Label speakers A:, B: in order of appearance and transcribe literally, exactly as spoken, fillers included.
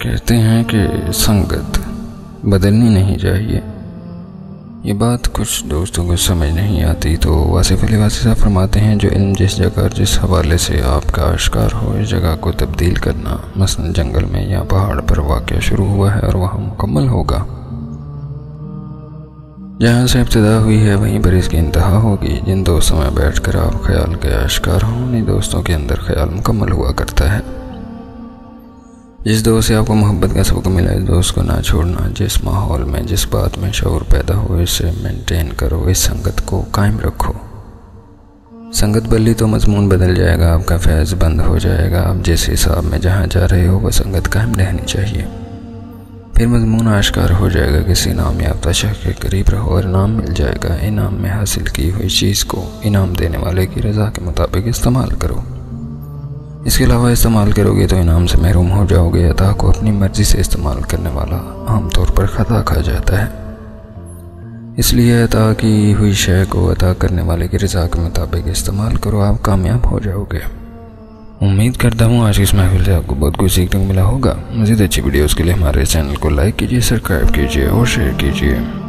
A: कहते हैं कि संगत बदलनी नहीं चाहिए। ये बात कुछ दोस्तों को समझ नहीं आती, तो वासिफ अली वासी साहब फरमाते हैं जो इल्म जिस जगह और जिस हवाले से आपका आश्कार हो, इस जगह को तब्दील करना मसलन जंगल में या पहाड़ पर वाक़या शुरू हुआ है और वहाँ मुकम्मल होगा। जहाँ से इब्तिदा हुई है वहीं पर इसकी इंतहा होगी। जिन दोस्तों में बैठ कर आप ख्याल के आश्कार हों, उन्हीं दोस्तों के अंदर ख्याल मुकम्मल हुआ करता है। जिस दोस्त से आपको मोहब्बत का सबक मिला, इस दोस्त को ना छोड़ना। जिस माहौल में जिस बात में शऊर पैदा हो, इसे मेंटेन करो, इस संगत को कायम रखो। संगत बदली तो मजमून बदल जाएगा, आपका फैज़ बंद हो जाएगा। आप जिस हिसाब में जहाँ जा रहे हो वह संगत कायम रहनी चाहिए। फिर मजमून आश्कार हो जाएगा। किसी इनाम याफ्ता शख्स के करीब रहो और इनाम मिल जाएगा। इनाम में हासिल की हुई चीज़ को इनाम देने वाले की रज़ा के मुताबिक इस्तेमाल करो। इसके अलावा इस्तेमाल करोगे तो इनाम से महरूम हो जाओगे। अता को अपनी मर्ज़ी से इस्तेमाल करने वाला आमतौर पर खता खा जाता है। इसलिए अता की हुई शय को अता करने वाले की रज़ा के मुताबिक इस्तेमाल करो, आप कामयाब हो जाओगे। उम्मीद करता हूँ आज की इस महफिल से आपको बहुत कुछ सीखने को मिला होगा। मज़ीद अच्छी वीडियोज़ के लिए हमारे चैनल को लाइक कीजिए, सब्सक्राइब कीजिए और शेयर कीजिए।